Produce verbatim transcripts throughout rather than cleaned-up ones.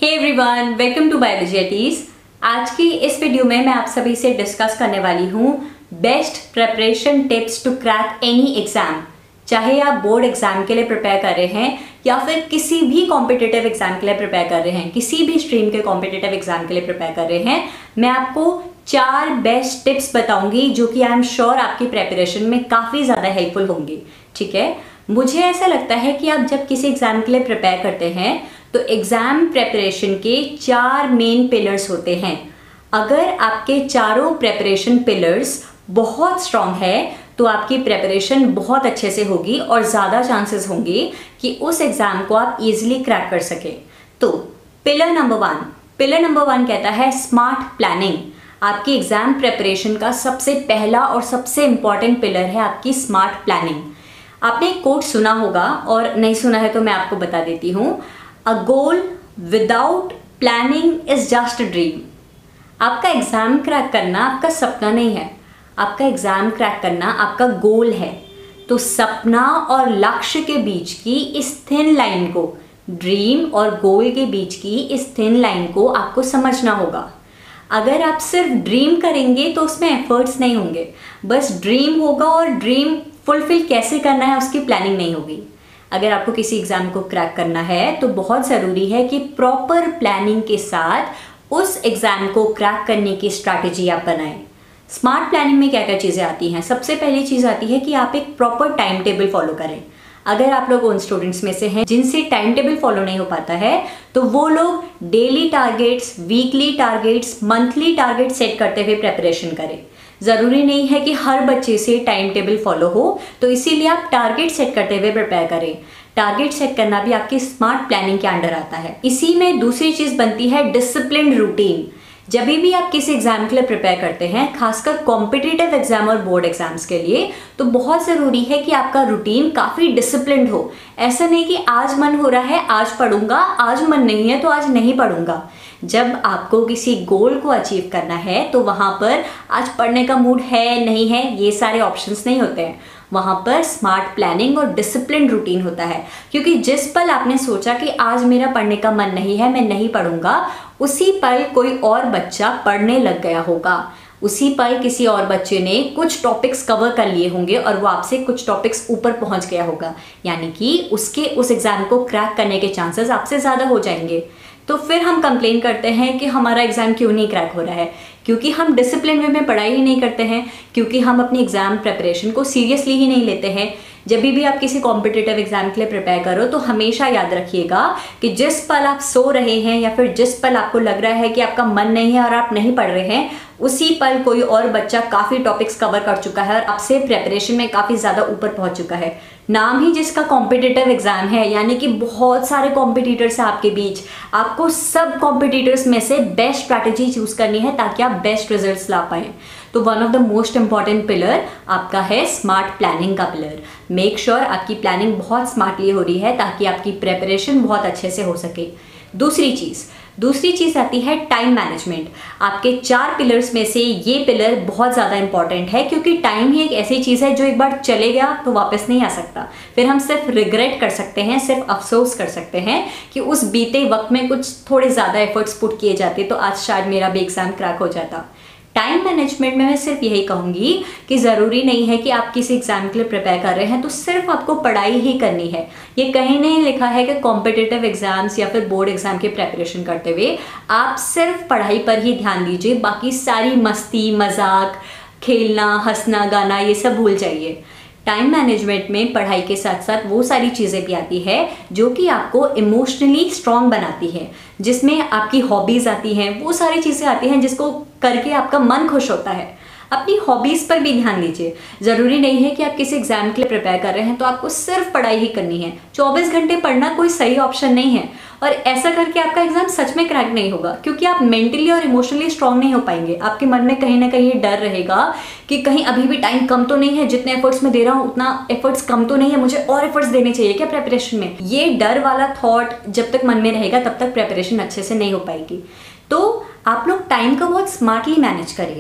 Hey everyone, welcome to biology eighties. आज की इस वीडियो में मैं आप सभी से डिस्कस करने वाली हूँ best preparation tips to crack any exam. चाहे आप बोर्ड एग्जाम के लिए प्रिपेयर कर रहे हैं या फिर किसी भी कॉम्पिटिटिव एग्जाम के लिए प्रिपेयर कर रहे हैं, किसी भी स्ट्रीम के कॉम्पिटिटिव एग्जाम के लिए प्रिपेयर कर रहे हैं, मैं आपको चार बेस्ट टिप्स बताऊंगी जो कि आई एम श्योर आपकी प्रिपरेशन में काफ़ी ज़्यादा हेल्पफुल होंगी। ठीक है, मुझे ऐसा लगता है कि आप जब किसी एग्जाम के लिए प्रिपेयर करते हैं तो एग्जाम प्रेपरेशन के चार मेन पिलर्स होते हैं। अगर आपके चारों प्रेपरेशन पिलर्स बहुत स्ट्रांग है तो आपकी प्रेपरेशन बहुत अच्छे से होगी और ज़्यादा चांसेस होंगे कि उस एग्जाम को आप इजीली क्रैक कर सके। तो pillar number one pillar number one कहता है स्मार्ट प्लानिंग। आपकी एग्जाम प्रेपरेशन का सबसे पहला और सबसे इंपॉर्टेंट पिलर है आपकी स्मार्ट प्लानिंग। आपने एक कोट सुना होगा और नहीं सुना है तो मैं आपको बता देती हूँ। A goal without planning is just a dream. आपका एग्जाम क्रैक करना आपका सपना नहीं है, आपका एग्जाम क्रैक करना आपका गोल है। तो सपना और लक्ष्य के बीच की इस थिन लाइन को, ड्रीम और गोल के बीच की इस थिन लाइन को आपको समझना होगा। अगर आप सिर्फ ड्रीम करेंगे तो उसमें एफर्ट्स नहीं होंगे, बस ड्रीम होगा और ड्रीम फुलफिल कैसे करना है उसकी प्लानिंग नहीं होगी। अगर आपको किसी एग्जाम को क्रैक करना है तो बहुत ज़रूरी है कि प्रॉपर प्लानिंग के साथ उस एग्जाम को क्रैक करने की स्ट्रैटेजी आप बनाएं। स्मार्ट प्लानिंग में क्या क्या चीज़ें आती हैं? सबसे पहली चीज़ आती है कि आप एक प्रॉपर टाइम टेबल फॉलो करें। अगर आप लोग उन स्टूडेंट्स में से हैं जिनसे टाइम टेबल फॉलो नहीं हो पाता है तो वो लोग daily targets, weekly targets, monthly target set करते हुए प्रेपरेशन करें। ज़रूरी नहीं है कि हर बच्चे से टाइम टेबल फॉलो हो, तो इसीलिए आप टारगेट सेट करते हुए प्रिपेयर करें। टारगेट सेट करना भी आपकी स्मार्ट प्लानिंग के अंडर आता है। इसी में दूसरी चीज़ बनती है डिसिप्लिन रूटीन। जब भी आप किसी एग्जाम के लिए प्रिपेयर करते हैं, खासकर कॉम्पिटिटिव एग्जाम और बोर्ड एग्जाम्स के लिए, तो बहुत ज़रूरी है कि आपका रूटीन काफ़ी डिसिप्लिन्ड हो। ऐसा नहीं कि आज मन हो रहा है आज पढ़ूंगा, आज मन नहीं है तो आज नहीं पढ़ूंगा। जब आपको किसी गोल को अचीव करना है तो वहाँ पर आज पढ़ने का मूड है नहीं है ये सारे ऑप्शंस नहीं होते हैं। वहाँ पर स्मार्ट प्लानिंग और डिसिप्लिन रूटीन होता है, क्योंकि जिस पल आपने सोचा कि आज मेरा पढ़ने का मन नहीं है, मैं नहीं पढ़ूंगा, उसी पल कोई और बच्चा पढ़ने लग गया होगा। उसी पल किसी और बच्चे ने कुछ टॉपिक्स कवर कर लिए होंगे और वो आपसे कुछ टॉपिक्स ऊपर पहुंच गया होगा, यानी कि उसके उस एग्जाम को क्रैक करने के चांसेस आपसे ज़्यादा हो जाएंगे। तो फिर हम कंप्लेन करते हैं कि हमारा एग्ज़ाम क्यों नहीं क्रैक हो रहा है, क्योंकि हम डिसिप्लिन वे में पढ़ाई ही नहीं करते हैं, क्योंकि हम अपनी एग्ज़ाम प्रिपरेशन को सीरियसली ही नहीं लेते हैं। जब भी आप किसी कॉम्पिटिटिव एग्जाम के लिए प्रिपेयर करो तो हमेशा याद रखिएगा कि जिस पल आप सो रहे हैं या फिर जिस पल आपको लग रहा है कि आपका मन नहीं है और आप नहीं पढ़ रहे हैं, उसी पल कोई और बच्चा काफ़ी टॉपिक्स कवर कर चुका है और आपसे प्रेपरेशन में काफ़ी ज़्यादा ऊपर पहुंच चुका है। नाम ही जिसका कॉम्पिटिटिव एग्जाम है, यानी कि बहुत सारे कॉम्पिटिटर्स हैं आपके बीच। आपको सब कॉम्पिटिटर्स में से बेस्ट स्ट्रैटेजी चूज करनी है ताकि आप बेस्ट रिजल्ट्स ला पाएं। तो one of the most important pillar आपका है स्मार्ट प्लानिंग का पिलर। मेक श्योर आपकी प्लानिंग बहुत स्मार्टली हो रही है ताकि आपकी प्रेपरेशन बहुत अच्छे से हो सके। दूसरी चीज़ दूसरी चीज़ आती है टाइम मैनेजमेंट। आपके चार पिलर्स में से ये पिलर बहुत ज़्यादा इंपॉर्टेंट है, क्योंकि टाइम ही एक ऐसी चीज़ है जो एक बार चले गया तो वापस नहीं आ सकता। फिर हम सिर्फ रिग्रेट कर सकते हैं, सिर्फ अफसोस कर सकते हैं कि उस बीते वक्त में कुछ थोड़े ज़्यादा एफर्ट्स पुट किए जाते तो आज शायद मेरा भी एग्ज़ाम क्रैक हो जाता। टाइम मैनेजमेंट में मैं सिर्फ यही कहूँगी कि ज़रूरी नहीं है कि आप किसी एग्जाम के लिए प्रिपेयर कर रहे हैं तो सिर्फ आपको पढ़ाई ही करनी है। ये कहीं नहीं लिखा है कि कॉम्पिटिटिव एग्जाम्स या फिर बोर्ड एग्जाम की प्रेपरेशन करते हुए आप सिर्फ पढ़ाई पर ही ध्यान दीजिए, बाकी सारी मस्ती मजाक, खेलना, हंसना, गाना ये सब भूल जाइए। टाइम मैनेजमेंट में पढ़ाई के साथ साथ वो सारी चीज़ें भी आती है जो कि आपको इमोशनली स्ट्रॉन्ग बनाती है, जिसमें आपकी हॉबीज़ आती हैं, वो सारी चीज़ें आती हैं जिसको करके आपका मन खुश होता है। अपनी हॉबीज़ पर भी ध्यान दीजिए। ज़रूरी नहीं है कि आप किसी एग्जाम के लिए प्रिपेयर कर रहे हैं तो आपको सिर्फ पढ़ाई ही करनी है। चौबीस घंटे पढ़ना कोई सही ऑप्शन नहीं है और ऐसा करके आपका एग्जाम सच में क्रैक नहीं होगा, क्योंकि आप मेंटली और इमोशनली स्ट्रांग नहीं हो पाएंगे। आपके मन में कहीं ना कहीं ये डर रहेगा कि कहीं अभी भी टाइम कम तो नहीं है, जितने एफर्ट्स मैं दे रहा हूँ उतना एफर्ट्स कम तो नहीं है, मुझे और एफर्ट्स देने चाहिए क्या प्रेपरेशन में। ये डर वाला थॉट जब तक मन में रहेगा तब तक प्रेपरेशन अच्छे से नहीं हो पाएगी। तो आप लोग टाइम का बहुत स्मार्टली मैनेज करिए।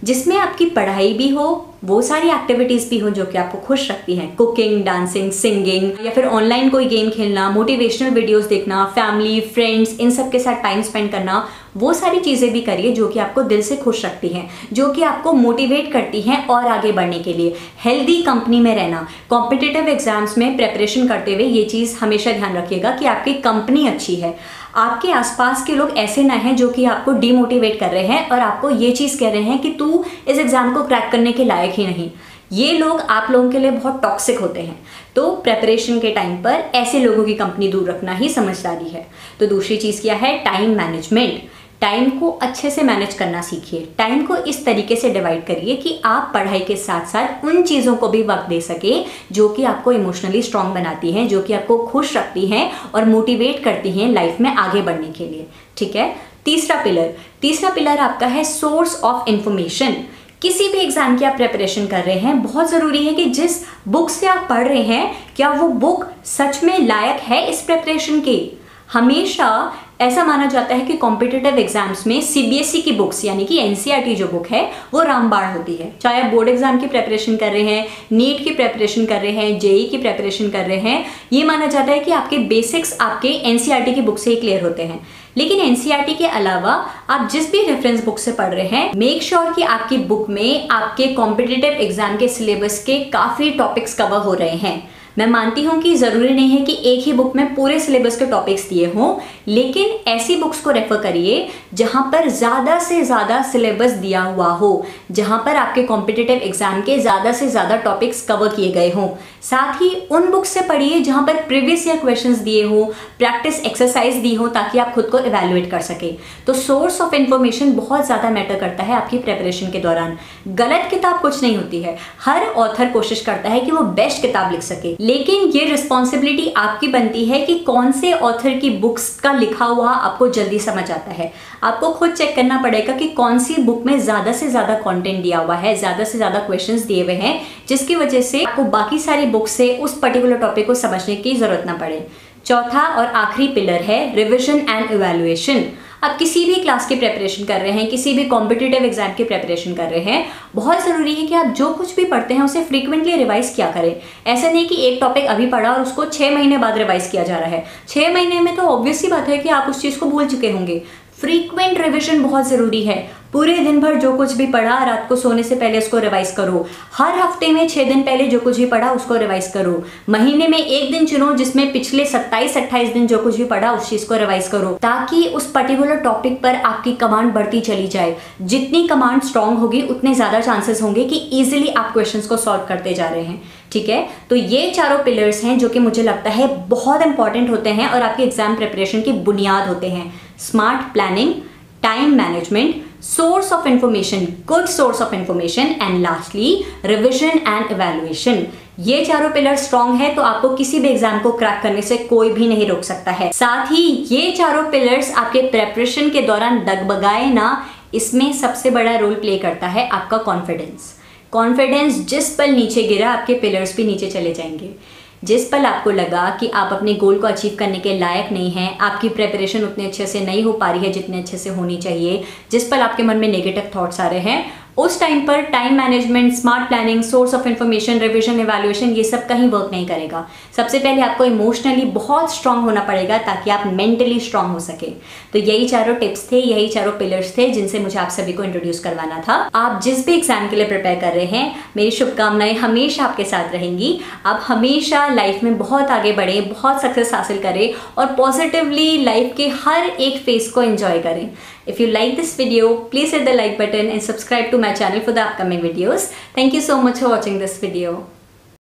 जिसमें आपकी पढ़ाई भी हो, वो सारी एक्टिविटीज़ भी हो जो कि आपको खुश रखती हैं, कुकिंग, डांसिंग, सिंगिंग, या फिर ऑनलाइन कोई गेम खेलना, मोटिवेशनल वीडियोस देखना, फैमिली, फ्रेंड्स, इन सब के साथ टाइम स्पेंड करना। वो सारी चीज़ें भी करिए जो कि आपको दिल से खुश रखती हैं, जो कि आपको मोटिवेट करती हैं और आगे बढ़ने के लिए। हेल्दी कंपनी में रहना, कॉम्पिटिटिव एग्जाम्स में प्रेपरेशन करते हुए ये चीज़ हमेशा ध्यान रखिएगा कि आपकी कंपनी अच्छी है, आपके आसपास के लोग ऐसे ना हैं जो कि आपको डीमोटिवेट कर रहे हैं और आपको ये चीज़ कह रहे हैं कि तू इस एग्ज़ाम को क्रैक करने के लायक ही नहीं। ये लोग आप लोगों के लिए बहुत टॉक्सिक होते हैं, तो प्रेपरेशन के टाइम पर ऐसे लोगों की कंपनी दूर रखना ही समझदारी है। तो दूसरी चीज़ क्या है? Time management. टाइम को अच्छे से मैनेज करना सीखिए। टाइम को इस तरीके से डिवाइड करिए कि आप पढ़ाई के साथ साथ उन चीज़ों को भी वक्त दे सके जो कि आपको इमोशनली स्ट्रांग बनाती हैं, जो कि आपको खुश रखती हैं और मोटिवेट करती हैं लाइफ में आगे बढ़ने के लिए। ठीक है। तीसरा पिलर तीसरा पिलर आपका है सोर्स ऑफ इंफॉर्मेशन। किसी भी एग्जाम की आप प्रिपरेशन कर रहे हैं, बहुत ज़रूरी है कि जिस बुक से आप पढ़ रहे हैं क्या वो बुक सच में लायक है इस प्रिपरेशन के। हमेशा ऐसा माना जाता है कि कॉम्पिटिटिव एग्जाम्स में सीबीएसई की बुक्स यानी कि एनसीईआरटी जो बुक है वो रामबाण होती है। चाहे आप बोर्ड एग्जाम की प्रिपरेशन कर रहे हैं, नीट की प्रिपरेशन कर रहे हैं, जेई की प्रिपरेशन कर रहे हैं, ये माना जाता है कि आपके बेसिक्स आपके एनसीईआरटी की बुक से ही क्लियर होते हैं। लेकिन एनसीईआरटी के अलावा आप जिस भी रेफरेंस बुक से पढ़ रहे हैं, मेक श्योर कि आपकी बुक में आपके कॉम्पिटिटिव एग्जाम के सिलेबस के काफ़ी टॉपिक्स कवर हो रहे हैं। मैं मानती हूँ कि ज़रूरी नहीं है कि एक ही बुक में पूरे सिलेबस के टॉपिक्स दिए हों, लेकिन ऐसी बुक्स को रेफर करिए जहाँ पर ज़्यादा से ज़्यादा सिलेबस दिया हुआ हो, जहाँ पर आपके कॉम्पिटिटिव एग्जाम के ज़्यादा से ज़्यादा टॉपिक्स कवर किए गए हों। साथ ही उन बुक्स से पढ़िए जहाँ पर प्रीवियस ईयर क्वेश्चंस दिए हों, प्रैक्टिस एक्सरसाइज दी हो, ताकि आप खुद को इवैल्यूएट कर सके। तो सोर्स ऑफ इन्फॉर्मेशन बहुत ज़्यादा मैटर करता है आपकी प्रिपरेशन के दौरान। गलत किताब कुछ नहीं होती है, हर ऑथर कोशिश करता है कि वो बेस्ट किताब लिख सके, लेकिन ये रिस्पॉन्सिबिलिटी आपकी बनती है कि कौन से ऑथर की बुक्स का लिखा हुआ आपको जल्दी समझ आता है। आपको खुद चेक करना पड़ेगा कि कौन सी बुक में ज़्यादा से ज़्यादा कंटेंट दिया हुआ है, ज़्यादा से ज़्यादा क्वेश्चंस दिए हुए हैं, जिसकी वजह से आपको बाकी सारी बुक से उस पर्टिकुलर टॉपिक को समझने की ज़रूरत ना पड़े। चौथा और आखिरी पिलर है रिविजन एंड इवैल्यूएशन। आप किसी भी क्लास की प्रिपरेशन कर रहे हैं, किसी भी कॉम्पिटिटिव एग्जाम की प्रिपरेशन कर रहे हैं, बहुत ज़रूरी है कि आप जो कुछ भी पढ़ते हैं उसे फ्रीक्वेंटली रिवाइज किया करें। ऐसा नहीं कि एक टॉपिक अभी पढ़ा और उसको छः महीने बाद रिवाइज किया जा रहा है। छः महीने में तो ऑब्वियस सी बात है कि आप उस चीज़ को भूल चुके होंगे। फ्रीक्वेंट रिविजन बहुत ज़रूरी है। पूरे दिन भर जो कुछ भी पढ़ा रात को सोने से पहले उसको रिवाइज करो। हर हफ्ते में छः दिन पहले जो कुछ भी पढ़ा उसको रिवाइज करो। महीने में एक दिन चुनो जिसमें पिछले सत्ताईस अट्ठाईस दिन जो कुछ भी पढ़ा उस चीज़ को रिवाइज करो, ताकि उस पर्टिकुलर टॉपिक पर आपकी कमांड बढ़ती चली जाए। जितनी कमांड स्ट्रांग होगी उतने ज़्यादा चांसेस होंगे कि ईजिली आप क्वेश्चंस को सॉल्व करते जा रहे हैं। ठीक है। तो ये चारों पिलर्स हैं जो कि मुझे लगता है बहुत इंपॉर्टेंट होते हैं और आपकी एग्जाम प्रिपरेशन की बुनियाद होते हैं। Smart planning, time management, source of information, good source of information, and lastly revision and evaluation. ये चारों पिलर स्ट्रांग है तो आपको किसी भी एग्जाम को क्रैक करने से कोई भी नहीं रोक सकता है। साथ ही ये चारों पिलर्स आपके प्रिपरेशन के दौरान डगमगाए ना, इसमें सबसे बड़ा रोल प्ले करता है आपका कॉन्फिडेंस। कॉन्फिडेंस जिस पल नीचे गिरा आपके पिलर्स भी नीचे चले जाएंगे। जिस पल आपको लगा कि आप अपने गोल को अचीव करने के लायक नहीं हैं, आपकी प्रिपरेशन उतने अच्छे से नहीं हो पा रही है जितने अच्छे से होनी चाहिए, जिस पल आपके मन में नेगेटिव थॉट्स आ रहे हैं, उस टाइम पर time management, smart planning, source of information, revision, evaluation ये सब कहीं वर्क नहीं करेगा। सबसे पहले आपको इमोशनली बहुत स्ट्रांग होना पड़ेगा ताकि आप मेंटली स्ट्रांग हो सके। तो यही चारों टिप्स थे, यही चारों पिलर्स थे जिनसे मुझे आप सभी को इंट्रोड्यूस करवाना था। आप जिस भी एग्जाम के लिए प्रिपेयर कर रहे हैं, मेरी शुभकामनाएं हमेशा आपके साथ रहेंगी। आप हमेशा लाइफ में बहुत आगे बढ़े, बहुत सक्सेस हासिल करें और पॉजिटिवली लाइफ के हर एक फेज को एंजॉय करें। If you like this video, please hit the like button and subscribe to my channel for the upcoming videos. Thank you so much for watching this video.